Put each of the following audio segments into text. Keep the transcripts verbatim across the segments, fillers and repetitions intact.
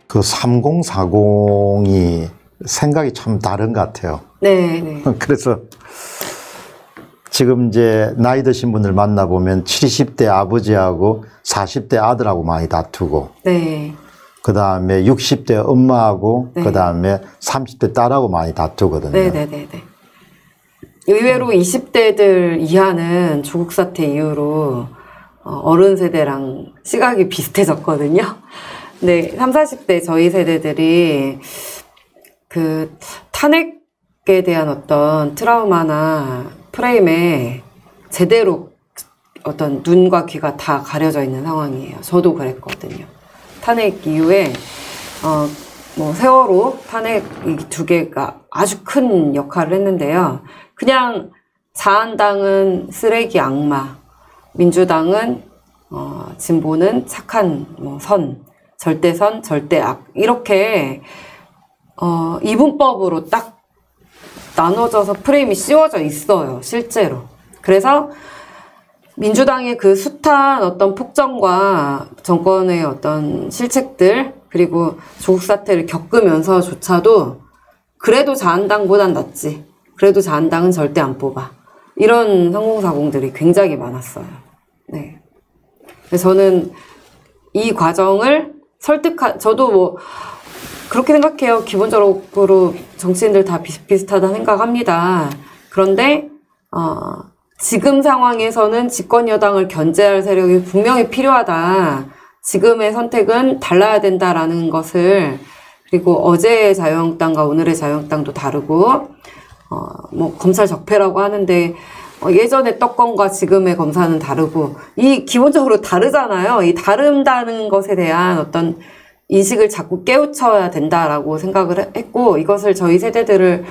그 삼공사공이 생각이 참 다른 것 같아요. 네, 네. 그래서 지금 이제 나이 드신 분들 만나보면 칠십 대 아버지하고 사십 대 아들하고 많이 다투고, 네. 그 다음에 육십 대 엄마하고, 네. 그 다음에 삼십 대 딸하고 많이 다투거든요. 네네네네. 의외로 이십 대들 이하는 조국 사태 이후로 어른 세대랑 시각이 비슷해졌거든요. 네, 삼, 사십 대 저희 세대들이 그 탄핵에 대한 어떤 트라우마나 프레임에 제대로 어떤 눈과 귀가 다 가려져 있는 상황이에요. 저도 그랬거든요. 탄핵 이후에 어, 뭐 세월호 탄핵 이 두 개가 아주 큰 역할을 했는데요. 그냥 자한당은 쓰레기 악마, 민주당은 어, 진보는 착한 뭐 선, 절대선, 절대악 이렇게 어, 이분법으로 딱 나눠져서 프레임이 씌워져 있어요. 실제로. 그래서 민주당의 그 숱한 어떤 폭정과 정권의 어떤 실책들 그리고 조국 사태를 겪으면서조차도 그래도 자한당보단 낫지. 그래도 자한당은 절대 안 뽑아. 이런 상공사공들이 굉장히 많았어요. 네. 그래서 저는 이 과정을 설득하, 저도 뭐 그렇게 생각해요. 기본적으로 정치인들 다 비슷비슷하다 생각합니다. 그런데 어, 지금 상황에서는 집권 여당을 견제할 세력이 분명히 필요하다. 지금의 선택은 달라야 된다라는 것을 그리고 어제의 자유한국당과 오늘의 자유한국당도 다르고 어, 뭐 검찰 적폐라고 하는데 어, 예전의 떡건과 지금의 검사는 다르고 이 기본적으로 다르잖아요. 이 다른다는 것에 대한 어떤 인식을 자꾸 깨우쳐야 된다라고 생각을 했고 이것을 저희 세대들에게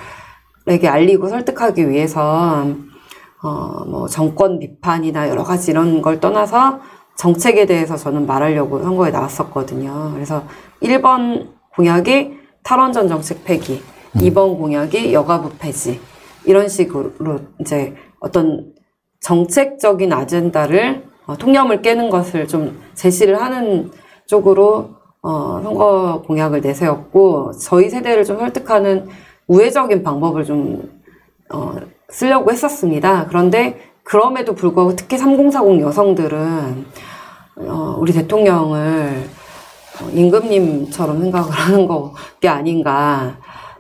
알리고 설득하기 위해서 어, 뭐 정권 비판이나 여러 가지 이런 걸 떠나서 정책에 대해서 저는 말하려고 선거에 나왔었거든요. 그래서 일 번 공약이 탈원전 정책 폐기, 음. 이 번 공약이 여가부 폐지 이런 식으로 이제 어떤 정책적인 아젠다를 어, 통념을 깨는 것을 좀 제시를 하는 쪽으로 어, 선거 공약을 내세웠고 저희 세대를 좀 설득하는 우회적인 방법을 좀 어, 쓰려고 했었습니다. 그런데 그럼에도 불구하고 특히 삼공사공 여성들은 어, 우리 대통령을 어, 임금님처럼 생각을 하는 게 아닌가.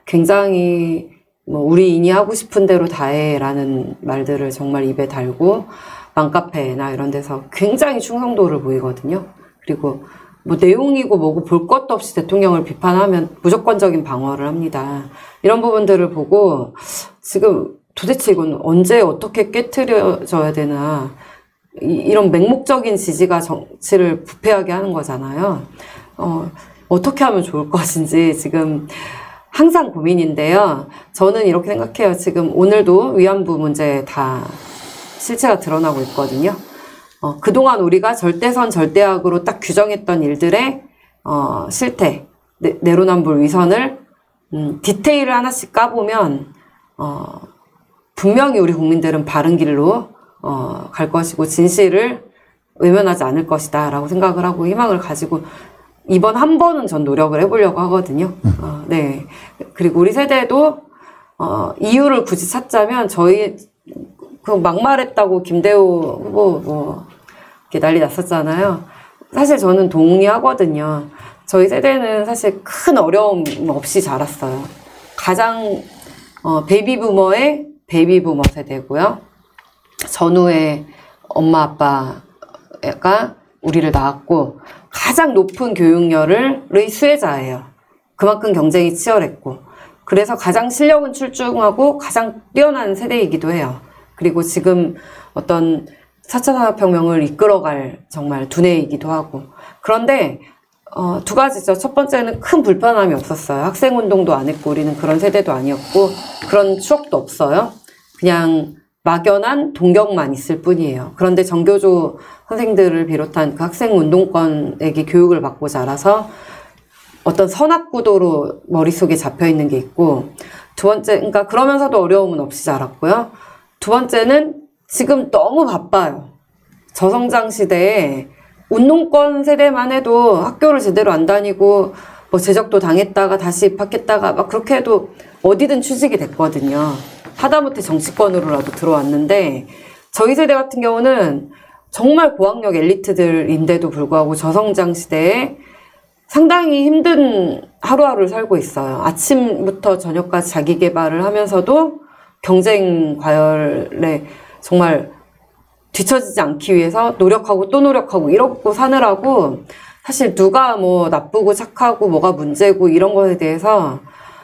굉장히 뭐 우리인이 하고 싶은 대로 다해라는 말들을 정말 입에 달고 맘카페나 이런 데서 굉장히 충성도를 보이거든요. 그리고 뭐 내용이고 뭐고 볼 것도 없이 대통령을 비판하면 무조건적인 방어를 합니다. 이런 부분들을 보고 지금 도대체 이건 언제 어떻게 깨트려져야 되나 이, 이런 맹목적인 지지가 정치를 부패하게 하는 거잖아요. 어, 어떻게 하면 좋을 것인지 지금 항상 고민인데요. 저는 이렇게 생각해요. 지금 오늘도 위안부 문제 다 실체가 드러나고 있거든요. 어, 그동안 우리가 절대선 절대악으로 딱 규정했던 일들의 어, 실태, 네, 내로남불 위선을 음, 디테일을 하나씩 까보면 어, 분명히 우리 국민들은 바른 길로 어, 갈 것이고 진실을 외면하지 않을 것이다 라고 생각을 하고 희망을 가지고 이번 한 번은 전 노력을 해보려고 하거든요. 어, 네. 그리고 우리 세대도 어, 이유를 굳이 찾자면 저희 그 막말했다고 김대호 후보 뭐 이렇게 난리 났었잖아요. 사실 저는 동의하거든요. 저희 세대는 사실 큰 어려움 없이 자랐어요. 가장 어, 베이비부머의 베이비부머 세대고요. 전후에 엄마 아빠가 우리를 낳았고 가장 높은 교육열의 수혜자예요. 그만큼 경쟁이 치열했고 그래서 가장 실력은 출중하고 가장 뛰어난 세대이기도 해요. 그리고 지금 어떤 사 차 산업혁명을 이끌어갈 정말 두뇌이기도 하고 그런데 어, 두 가지죠. 첫 번째는 큰 불편함이 없었어요. 학생운동도 안 했고 우리는 그런 세대도 아니었고 그런 추억도 없어요. 그냥 막연한 동경만 있을 뿐이에요. 그런데 정교조 선생들을 비롯한 그 학생운동권에게 교육을 받고 자라서 어떤 선악구도로 머릿속에 잡혀있는 게 있고 두 번째, 그러니까 그러면서도 어려움은 없이 자랐고요. 두 번째는 지금 너무 바빠요. 저성장 시대에 운동권 세대만 해도 학교를 제대로 안 다니고 뭐 제적도 당했다가 다시 입학했다가 막 그렇게 해도 어디든 취직이 됐거든요. 하다못해 정치권으로라도 들어왔는데 저희 세대 같은 경우는 정말 고학력 엘리트들인데도 불구하고 저성장 시대에 상당히 힘든 하루하루를 살고 있어요. 아침부터 저녁까지 자기 개발을 하면서도 경쟁 과열에 정말 뒤처지지 않기 위해서 노력하고 또 노력하고 이러고 사느라고 사실 누가 뭐 나쁘고 착하고 뭐가 문제고 이런 것에 대해서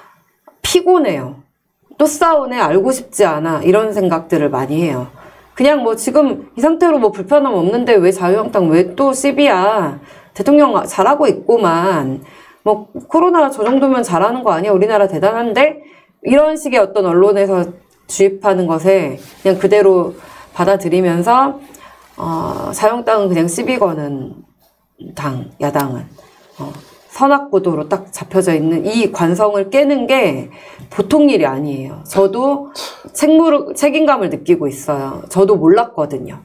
피곤해요. 또 싸우네, 알고 싶지 않아, 이런 생각들을 많이 해요. 그냥 뭐 지금 이 상태로 뭐 불편함 없는데 왜 자유한국당 왜 또 시비야. 대통령 잘하고 있고만 뭐 코로나 저 정도면 잘하는 거 아니야? 우리나라 대단한데? 이런 식의 어떤 언론에서 주입하는 것에 그냥 그대로 받아들이면서 어, 자유한국당은 그냥 시비 거는 당, 야당은 어, 선악구도로 딱 잡혀져 있는 이 관성을 깨는 게 보통 일이 아니에요. 저도 책무, 책임감을 느끼고 있어요. 저도 몰랐거든요.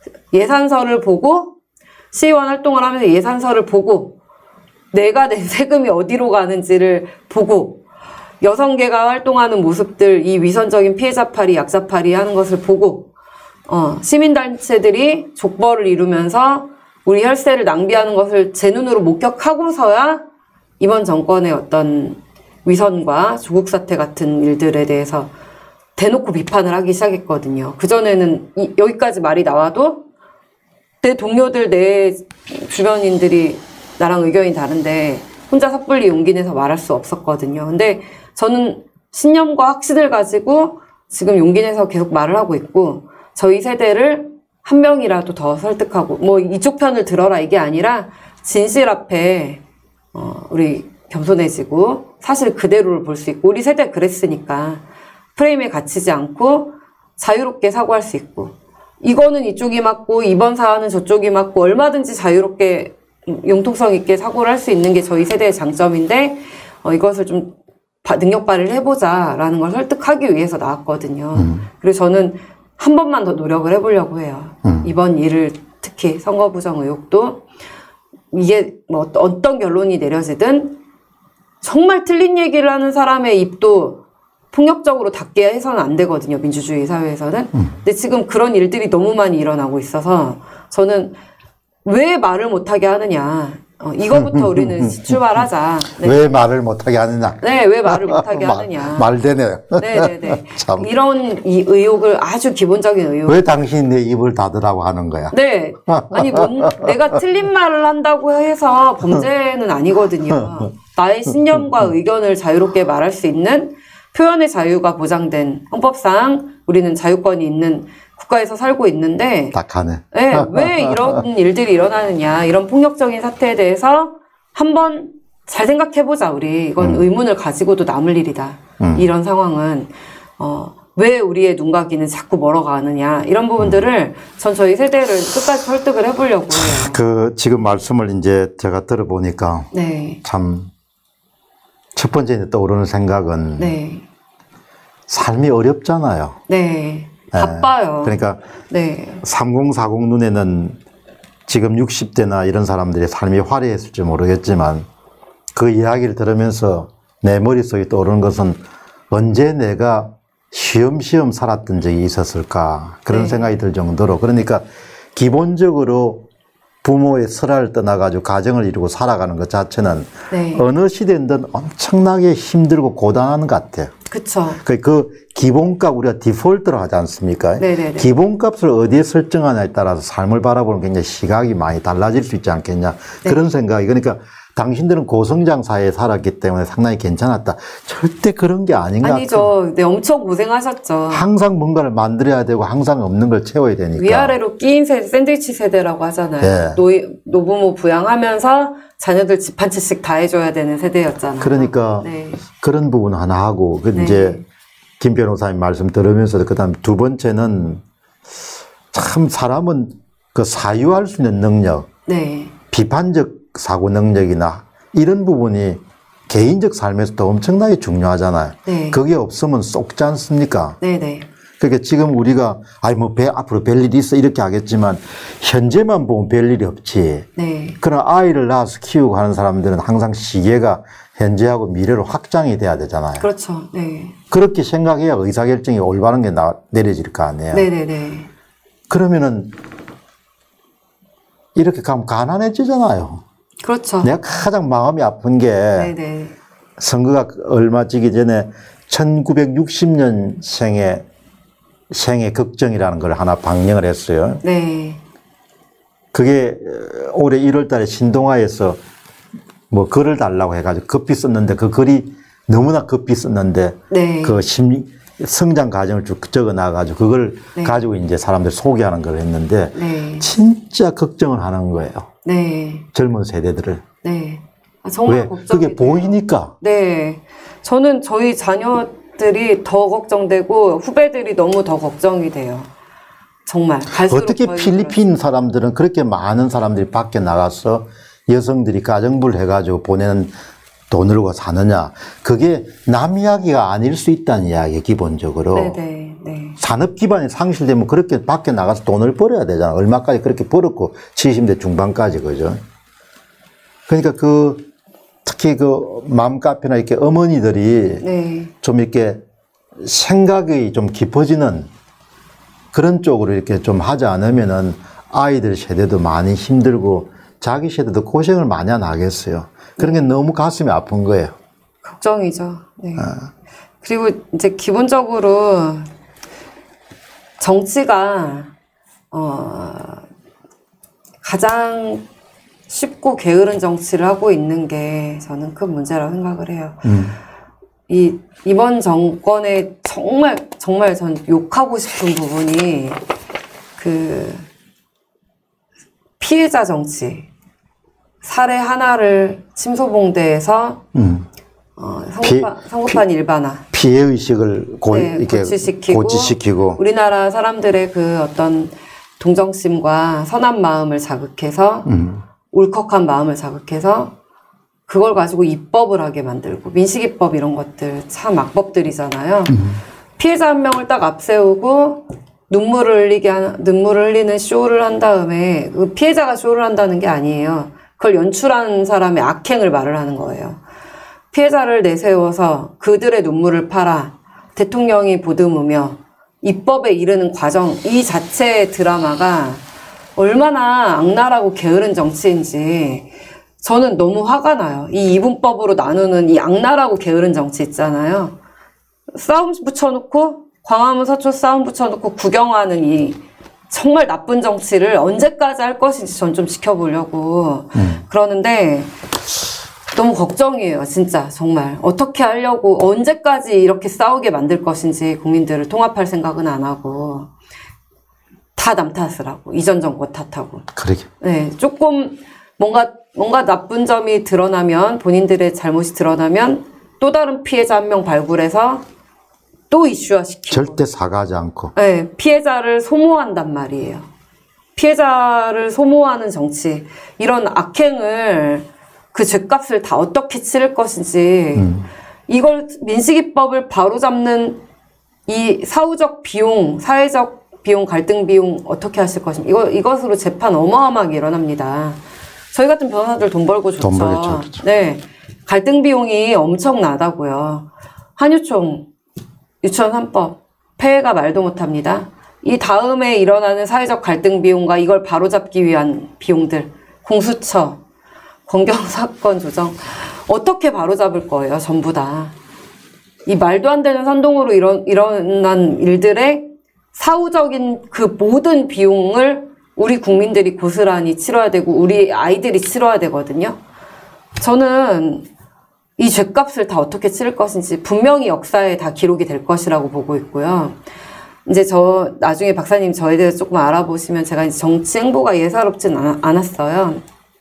예산서를 보고 시의원 활동을 하면서 예산서를 보고 내가 낸 세금이 어디로 가는지를 보고 여성계가 활동하는 모습들, 이 위선적인 피해자팔이, 약자팔이 하는 것을 보고 어, 시민단체들이 족벌을 이루면서 우리 혈세를 낭비하는 것을 제 눈으로 목격하고서야 이번 정권의 어떤 위선과 조국 사태 같은 일들에 대해서 대놓고 비판을 하기 시작했거든요. 그전에는 이, 여기까지 말이 나와도 내 동료들, 내 주변인들이 나랑 의견이 다른데 혼자 섣불리 용기 내서 말할 수 없었거든요. 근데 저는 신념과 확신을 가지고 지금 용기 내서 계속 말을 하고 있고 저희 세대를 한 명이라도 더 설득하고 뭐 이쪽 편을 들어라 이게 아니라 진실 앞에 어, 우리 겸손해지고 사실 그대로를 볼 수 있고 우리 세대 그랬으니까 프레임에 갇히지 않고 자유롭게 사고할 수 있고 이거는 이쪽이 맞고 이번 사안은 저쪽이 맞고 얼마든지 자유롭게 융통성 있게 사고를 할 수 있는 게 저희 세대의 장점인데 어, 이것을 좀 능력 발휘를 해보자라는 걸 설득하기 위해서 나왔거든요. 음. 그래서 저는 한 번만 더 노력을 해보려고 해요. 음. 이번 일을 특히 선거 부정 의혹도 이게 뭐 어떤 결론이 내려지든 정말 틀린 얘기를 하는 사람의 입도 폭력적으로 닫게 해서는 안 되거든요. 민주주의 사회에서는. 음. 근데 지금 그런 일들이 너무 많이 일어나고 있어서 저는 왜 말을 못하게 하느냐. 어, 이거부터 우리는 출발하자. 네. 왜 말을 못하게 하느냐. 네, 왜 말을 못하게 하느냐. 말 되네요. 네네네. 참. 이런 이 의혹을 아주 기본적인 의혹. 왜 당신이 내 입을 닫으라고 하는 거야? 네. 아니, 뭔, 내가 틀린 말을 한다고 해서 범죄는 아니거든요. 나의 신념과 의견을 자유롭게 말할 수 있는 표현의 자유가 보장된 헌법상 우리는 자유권이 있는 국가에서 살고 있는데 딱하네. 네, 왜 이런 일들이 일어나느냐 이런 폭력적인 사태에 대해서 한번 잘 생각해보자. 우리 이건 음. 의문을 가지고도 남을 일이다. 음. 이런 상황은 어, 왜 우리의 눈가기는 자꾸 멀어가느냐 이런 부분들을 음. 전 저희 세대를 끝까지 설득을 해보려고 해요. 그 지금 말씀을 이제 제가 들어보니까 네. 참 첫 번째 떠오르는 생각은 네. 삶이 어렵잖아요. 네. 바빠요. 네. 그러니까 네. 삼십, 사십 눈에는 지금 육십 대나 이런 사람들의 삶이 화려했을지 모르겠지만 그 이야기를 들으면서 내 머릿속에 떠오르는 것은 언제 내가 쉬엄쉬엄 살았던 적이 있었을까 그런 네. 생각이 들 정도로 그러니까 기본적으로 부모의 설화를 떠나가지고 가정을 이루고 살아가는 것 자체는 네. 어느 시대든 엄청나게 힘들고 고단한 것 같아요. 그쵸. 그, 그 기본값 우리가 디폴트로 하지 않습니까? 네네네. 기본값을 어디에 설정하냐에 따라서 삶을 바라보는 굉장히 시각이 많이 달라질 수 있지 않겠냐. 네. 그런 생각이. 그러니까 당신들은 고성장 사회에 살았기 때문에 상당히 괜찮았다. 절대 그런 게 아닌 것 같아요. 아니죠. 네, 엄청 고생하셨죠. 항상 뭔가를 만들어야 되고 항상 없는 걸 채워야 되니까. 위아래로 끼인 세대, 샌드위치 세대라고 하잖아요. 네. 노, 노부모 부양하면서 자녀들 집 한 채씩 다 해줘야 되는 세대였잖아요. 그러니까 네. 그런 부분 하나 하고 그 네. 이제 김 변호사님 말씀 들으면서 그다음 두 번째는 참 사람은 그 사유할 수 있는 능력, 네. 비판적 사고 능력이나 이런 부분이 개인적 삶에서도 엄청나게 중요하잖아요. 네. 그게 없으면 쏙지 않습니까? 네네. 그러니까 지금 우리가 아이 뭐 배, 앞으로 별일이 있어 이렇게 하겠지만 현재만 보면 별일이 없지. 네. 그러나 아이를 낳아서 키우고 하는 사람들은 항상 시계가 현재하고 미래로 확장이 돼야 되잖아요. 그렇죠. 네. 그렇게 생각해야 의사결정이 올바른 게 나, 내려질 거 아니에요. 네네네. 그러면은 이렇게 가면 가난해지잖아요. 그렇죠. 내가 가장 마음이 아픈 게 네네. 선거가 얼마 지기 전에 천구백육십 년생의 생애 걱정이라는 걸 하나 방영을 했어요. 네. 그게 올해 일월 달에 신동아에서 뭐 글을 달라고 해가지고 급히 썼는데 그 글이 너무나 급히 썼는데 네. 그 심, 성장 과정을 쭉 적어 놔가지고 그걸 네. 가지고 이제 사람들 소개하는 걸 했는데 네. 진짜 걱정을 하는 거예요. 네. 젊은 세대들을. 네. 아, 정말 왜? 걱정이 그게 돼요. 보이니까. 네. 저는 저희 자녀들이 더 걱정되고 후배들이 너무 더 걱정이 돼요. 정말. 갈수록 어떻게 더 필리핀 사람들은 그렇게 많은 사람들이 밖에 나가서 여성들이 가정부를 해가지고 보내는 돈을 고 사느냐. 그게 남 이야기가 아닐 수 있다는 이야기, 기본적으로. 네네. 네. 산업 기반이 상실되면 그렇게 밖에 나가서 돈을 벌어야 되잖아. 얼마까지 그렇게 벌었고, 칠십 대 중반까지, 그죠? 그러니까 그, 특히 그 맘카페나 이렇게 어머니들이 네. 좀 이렇게 생각이 좀 깊어지는 그런 쪽으로 이렇게 좀 하지 않으면은 아이들 세대도 많이 힘들고 자기 세대도 고생을 많이 안 하겠어요. 그런 게 너무 가슴이 아픈 거예요. 걱정이죠. 네. 그리고 이제 기본적으로 정치가 어 가장 쉽고 게으른 정치를 하고 있는 게 저는 큰 문제라고 생각을 해요. 음. 이 이번 정권에 정말 정말 전 욕하고 싶은 부분이 그 피해자 정치. 사례 하나를 침소봉대에서 음. 어, 성급한, 피- 성급한 일반화. 피해 의식을 고, 네, 이렇게 고취시키고, 고치시키고. 우리나라 사람들의 그 어떤 동정심과 선한 마음을 자극해서 음. 울컥한 마음을 자극해서 그걸 가지고 입법을 하게 만들고 민식이법 이런 것들 참 악법들이잖아요. 음. 피해자 한 명을 딱 앞세우고 눈물을 흘리게 한, 눈물을 흘리는 쇼를 한 다음에 그 피해자가 쇼를 한다는 게 아니에요. 그걸 연출한 사람의 악행을 말을 하는 거예요. 피해자를 내세워서 그들의 눈물을 팔아 대통령이 보듬으며 입법에 이르는 과정, 이 자체의 드라마가 얼마나 악랄하고 게으른 정치인지 저는 너무 화가 나요. 이 이분법으로 나누는 이 악랄하고 게으른 정치 있잖아요. 싸움 붙여놓고 광화문 서초 싸움 붙여놓고 구경하는 이 정말 나쁜 정치를 언제까지 할 것인지 전 좀 지켜보려고 음. 그러는데 너무 걱정이에요. 진짜 정말 어떻게 하려고 언제까지 이렇게 싸우게 만들 것인지 국민들을 통합할 생각은 안 하고 다 남 탓을 하고 이전 정권 탓하고 그러게. 네, 조금 뭔가 뭔가 나쁜 점이 드러나면 본인들의 잘못이 드러나면 또 다른 피해자 한 명 발굴해서 또 이슈화시키고 절대 사과하지 않고. 네, 피해자를 소모한단 말이에요. 피해자를 소모하는 정치 이런 악행을 그 죗값을 다 어떻게 치를 것인지 음. 이걸 민식이법을 바로잡는 이 사후적 비용, 사회적 비용, 갈등 비용 어떻게 하실 것인지 이거, 이것으로 재판 어마어마하게 일어납니다. 저희 같은 변호사들 돈 벌고 좋죠. 돈 벌겠죠, 그렇죠. 네, 갈등 비용이 엄청나다고요. 한유총, 유치원 삼 법, 폐해가 말도 못합니다. 이 다음에 일어나는 사회적 갈등 비용과 이걸 바로잡기 위한 비용들, 공수처, 검경사건 조정 어떻게 바로잡을 거예요, 전부 다. 이 말도 안 되는 선동으로 일어, 일어난 일들의 사후적인 그 모든 비용을 우리 국민들이 고스란히 치러야 되고 우리 아이들이 치러야 되거든요. 저는 이 죗값을 다 어떻게 치를 것인지 분명히 역사에 다 기록이 될 것이라고 보고 있고요. 이제 저 나중에 박사님 저에 대해서 조금 알아보시면 제가 이제 정치 행보가 예사롭진 않, 않았어요.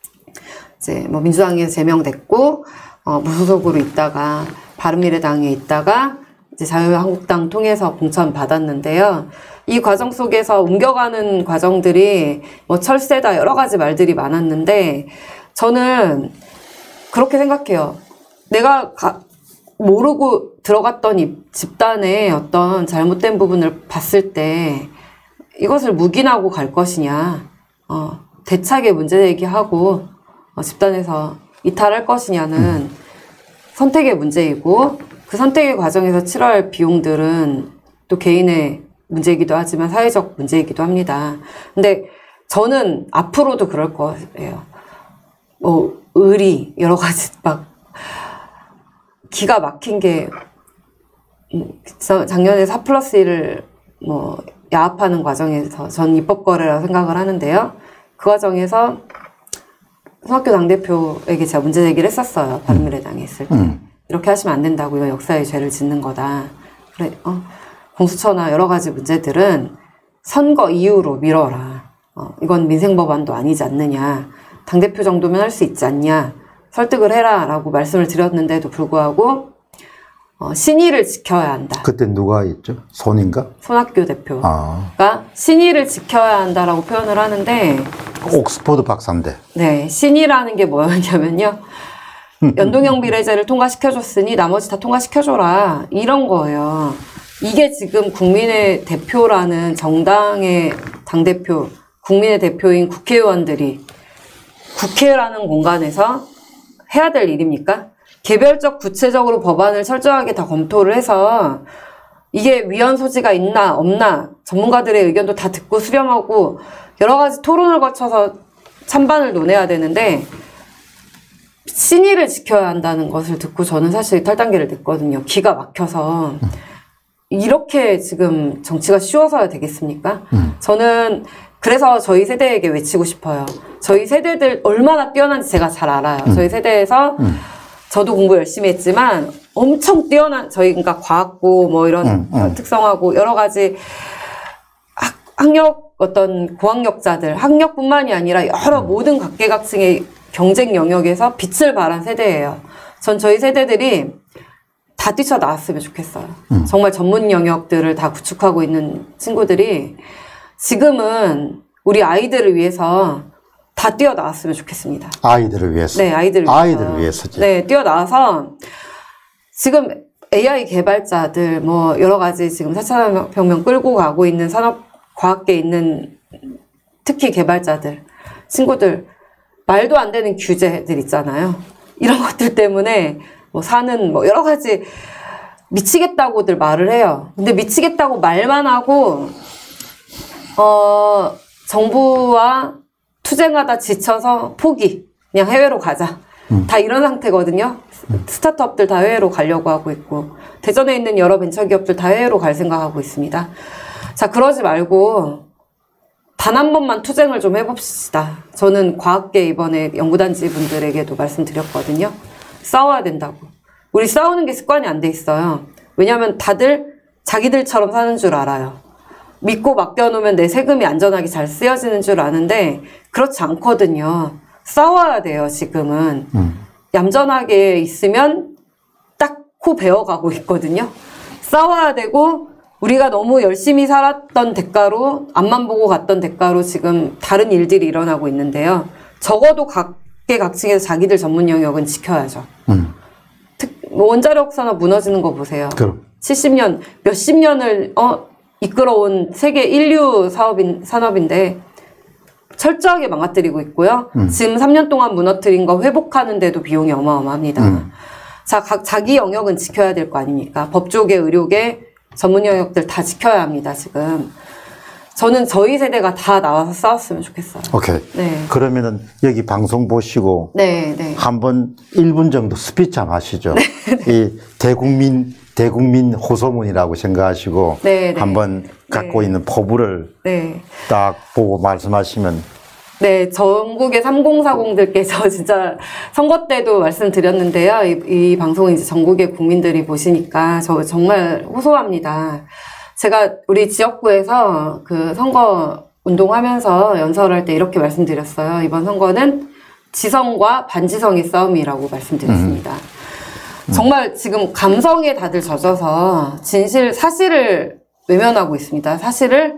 이제 뭐 민주당에서 제명됐고 어, 무소속으로 있다가 바른미래당에 있다가 이제 자유한국당 통해서 공천 받았는데요. 이 과정 속에서 옮겨가는 과정들이 뭐 철새다 여러 가지 말들이 많았는데 저는 그렇게 생각해요. 내가 가, 모르고 들어갔던 이 집단의 어떤 잘못된 부분을 봤을 때 이것을 묵인하고 갈 것이냐, 어, 대차게 문제 제기하고 어, 집단에서 이탈할 것이냐는 선택의 문제이고 그 선택의 과정에서 치러야 할 비용들은 또 개인의 문제이기도 하지만 사회적 문제이기도 합니다. 근데 저는 앞으로도 그럴 거예요. 뭐 의리 여러 가지 막 기가 막힌 게 작년에 사 플러스 일을 뭐 야합하는 과정에서 전 입법거래라고 생각을 하는데요. 그 과정에서 성학교 당대표에게 제가 문제 제기를 했었어요. 바른미래당에 있을 때. 음. 이렇게 하시면 안 된다고. 이거 역사의 죄를 짓는 거다. 그래, 어, 공수처나 여러 가지 문제들은 선거 이후로 미뤄라. 어, 이건 민생법안도 아니지 않느냐. 당대표 정도면 할 수 있지 않냐. 설득을 해라. 라고 말씀을 드렸는데도 불구하고 어, 신의를 지켜야 한다. 그때 누가 있죠? 손인가? 손학규 대표가 아. 신의를 지켜야 한다라고 표현을 하는데 옥스퍼드 박사인데. 네, 신의라는 게 뭐였냐면요. 연동형 비례제를 통과시켜줬으니 나머지 다 통과시켜줘라. 이런 거예요. 이게 지금 국민의 대표라는 정당의 당대표, 국민의 대표인 국회의원들이 국회라는 공간에서 해야 될 일입니까? 개별적 구체적으로 법안을 철저하게 다 검토를 해서 이게 위헌 소지가 있나 없나 전문가들의 의견도 다 듣고 수렴하고 여러 가지 토론을 거쳐서 찬반을 논해야 되는데 신의를 지켜야 한다는 것을 듣고 저는 사실 탈단계를 냈거든요. 기가 막혀서 이렇게 지금 정치가 쉬워서야 되겠습니까? 음. 저는 그래서 저희 세대에게 외치고 싶어요. 저희 세대들 얼마나 뛰어난지 제가 잘 알아요. 음. 저희 세대에서 음. 저도 공부 열심히 했지만 엄청 뛰어난 저희 그러니까 과학고 뭐 이런 음, 음. 특성하고 여러 가지 학, 학력 어떤 고학력자들 학력뿐만이 아니라 여러 음. 모든 각계각층의 경쟁 영역에서 빛을 발한 세대예요. 전 저희 세대들이 다 뛰쳐나왔으면 좋겠어요. 음. 정말 전문 영역들을 다 구축하고 있는 친구들이 지금은 우리 아이들을 위해서 다 뛰어나왔으면 좋겠습니다. 아이들을 위해서. 네, 아이들을 위해서. 아이들을 위해서지. 네, 뛰어나와서 지금 에이아이 개발자들 뭐 여러 가지 지금 사 차 산업혁명 끌고 가고 있는 산업 과학계에 있는 특히 개발자들 친구들 말도 안 되는 규제들 있잖아요. 이런 것들 때문에 뭐 사는 뭐 여러 가지 미치겠다고들 말을 해요. 근데 미치겠다고 말만 하고 어 정부와 투쟁하다 지쳐서 포기. 그냥 해외로 가자. 음. 다 이런 상태거든요. 음. 스타트업들 다 해외로 가려고 하고 있고 대전에 있는 여러 벤처기업들 다 해외로 갈 생각하고 있습니다. 자, 그러지 말고 단 한 번만 투쟁을 좀 해봅시다. 저는 과학계 이번에 연구단지 분들에게도 말씀드렸거든요. 싸워야 된다고. 우리 싸우는 게 습관이 안 돼 있어요. 왜냐하면 다들 자기들처럼 사는 줄 알아요. 믿고 맡겨놓으면 내 세금이 안전하게 잘 쓰여지는 줄 아는데 그렇지 않거든요. 싸워야 돼요, 지금은. 음. 얌전하게 있으면 딱 코 베어가고 있거든요. 싸워야 되고 우리가 너무 열심히 살았던 대가로 앞만 보고 갔던 대가로 지금 다른 일들이 일어나고 있는데요. 적어도 각계각층에서 자기들 전문 영역은 지켜야죠. 음. 특, 원자력 산업 무너지는 거 보세요. 그럼. 칠십 년, 몇십 년을 어, 이끌어온 세계 인류 사업인, 산업인데 철저하게 망가뜨리고 있고요. 음. 지금 삼 년 동안 무너뜨린 거 회복하는데도 비용이 어마어마합니다. 음. 자, 각 자기 영역은 지켜야 될 거 아닙니까? 법조계, 의료계, 전문 영역들 다 지켜야 합니다, 지금. 저는 저희 세대가 다 나와서 싸웠으면 좋겠어요. 오케이. 네. 그러면은 여기 방송 보시고 네, 네. 한번 일 분 정도 스피치 한번 하시죠. 이 대국민 대국민 호소문이라고 생각하시고 네, 네. 한번 갖고 네. 있는 포부를 네. 딱 보고 말씀하시면 네, 전국의 삼공사공들께서 진짜 선거 때도 말씀드렸는데요. 이, 이 방송은 이제 전국의 국민들이 보시니까 저 정말 호소합니다. 제가 우리 지역구에서 그 선거 운동하면서 연설할 때 이렇게 말씀드렸어요. 이번 선거는 지성과 반지성의 싸움이라고 말씀드렸습니다. 음. 정말 지금 감성에 다들 젖어서 진실, 사실을 외면하고 있습니다. 사실을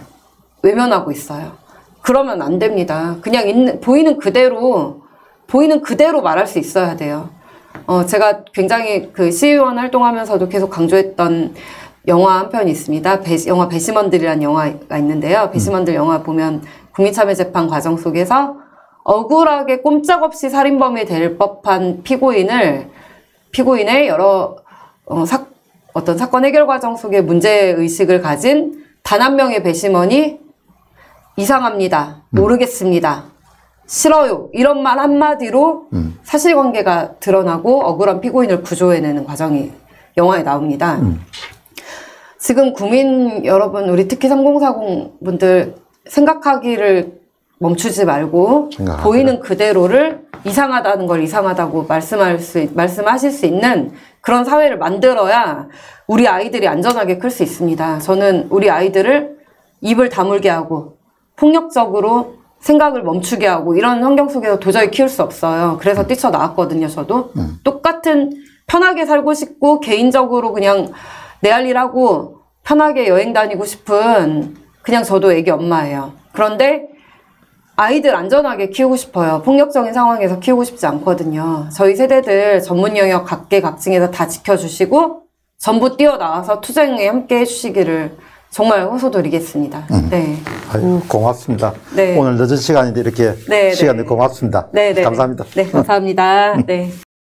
외면하고 있어요. 그러면 안 됩니다. 그냥 있는, 보이는 그대로, 보이는 그대로 말할 수 있어야 돼요. 어, 제가 굉장히 그 시의원 활동하면서도 계속 강조했던 영화 한 편이 있습니다. 배, 영화 배심원들이라는 영화가 있는데요. 배심원들 영화 보면 국민참여재판 과정 속에서 억울하게 꼼짝없이 살인범이 될 법한 피고인을 피고인의 여러 어, 사, 어떤 사건 해결 과정 속에 문제의식을 가진 단 한 명의 배심원이 이상합니다. 모르겠습니다. 싫어요. 이런 말 한마디로 음. 사실관계가 드러나고 억울한 피고인을 구조해내는 과정이 영화에 나옵니다. 음. 지금 국민 여러분, 우리 특히 삼공사공 분들 생각하기를 멈추지 말고 생각하기를. 보이는 그대로를 이상하다는 걸 이상하다고 말씀할 수, 말씀하실 수 있는 그런 사회를 만들어야 우리 아이들이 안전하게 클 수 있습니다. 저는 우리 아이들을 입을 다물게 하고 폭력적으로 생각을 멈추게 하고 이런 환경 속에서 도저히 키울 수 없어요. 그래서 뛰쳐나왔거든요, 저도. 음. 똑같은 편하게 살고 싶고 개인적으로 그냥 내 할 일 하고 편하게 여행 다니고 싶은 그냥 저도 애기 엄마예요. 그런데 아이들 안전하게 키우고 싶어요. 폭력적인 상황에서 키우고 싶지 않거든요. 저희 세대들 전문 영역 각계각층에서 다 지켜주시고 전부 뛰어나와서 투쟁에 함께 해주시기를 정말 호소드리겠습니다. 음. 네. 아유, 고맙습니다. 네. 오늘 늦은 시간인데 이렇게 네, 시간을 네. 고맙습니다. 네, 네. 감사합니다. 네, 감사합니다. 네.